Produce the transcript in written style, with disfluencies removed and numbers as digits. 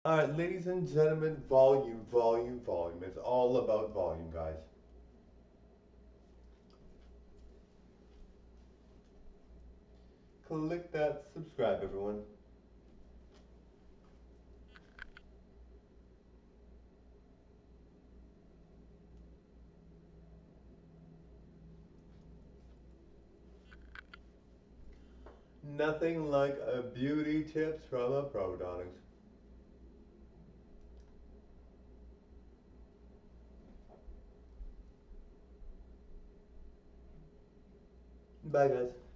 Alright, ladies and gentlemen, volume, volume, volume. It's all about volume, guys. Click that subscribe, everyone. Nothing like a beauty tips from a pro, darlings. Bye, guys.